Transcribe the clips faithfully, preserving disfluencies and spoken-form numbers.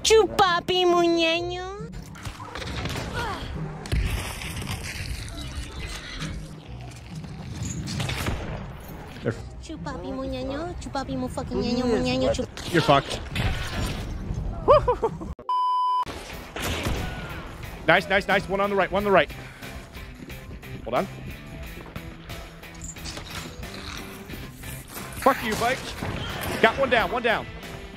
Chupapi muñeño. Chupapi muñeño. Chupapi mu fucking ñeño muñeño. You're fucked. Nice, nice, nice. One on the right, one on the right. Hold on. Fuck you, bike. Got one down, one down.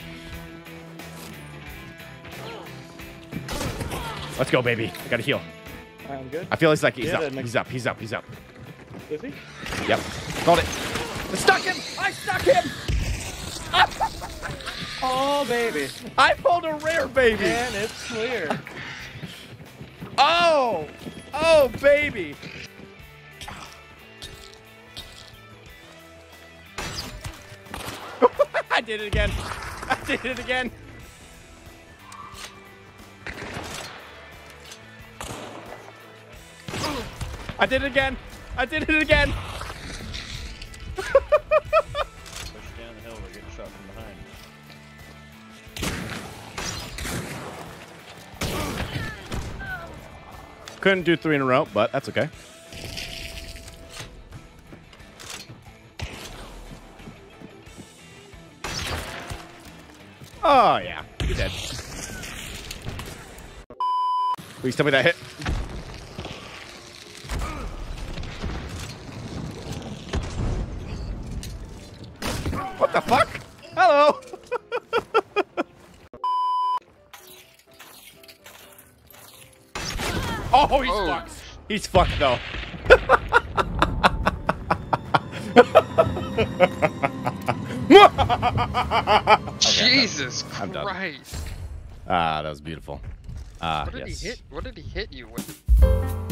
Let's go, baby. I gotta heal. I'm good. I feel it's like he's Yeah, up. next- He's up. He's up. He's up. Is he? Yep. Called it. I stuck him. I stuck him. Oh, baby. I pulled a rare, baby. And it's clear. Oh. Oh, baby. I did it again. I did it again. I did it again. I did it again. Push down the hill, we're getting shot from behind. Couldn't do three in a row, but that's okay. Oh, yeah. You're dead. Please tell me that hit. What the fuck? Hello. Oh, he's Oh. fucked. He's fucked, though. Jesus I'm done. Christ! Ah, that was beautiful. Ah, What did yes. he hit? What did he hit you with?